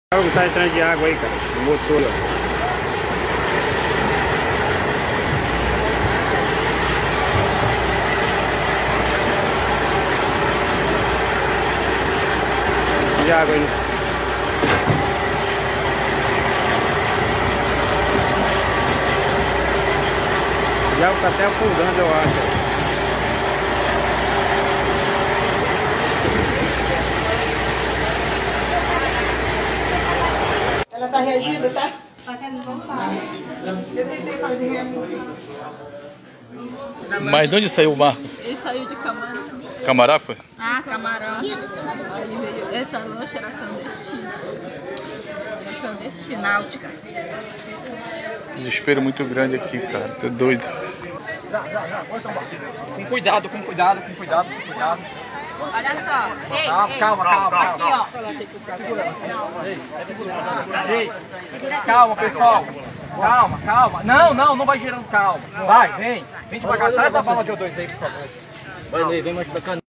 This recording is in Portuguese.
Algo tá entrando de água aí, cara. O motor, ó. De água aí. De água tá até afundando, eu acho. Ela tá reagindo, tá? Tá querendo voltar. Eu tentei fazer reagir. Mas de onde saiu o barco? Ele saiu de Camarão. Camará foi? Ah, Camarão. Aí ele veio. Essa lancha era clandestina. Era clandestináutica. Desespero muito grande aqui, cara. Tô doido. Com cuidado, com cuidado, com cuidado, com cuidado. Olha só. Ei, Calma, calma. Aqui, ó. Calma, pessoal. Calma, calma. Não vai girando, calma. Vai, vem. Vem devagar. Traz a bala de O2 aí, por favor. Vai, vem mais pra cá.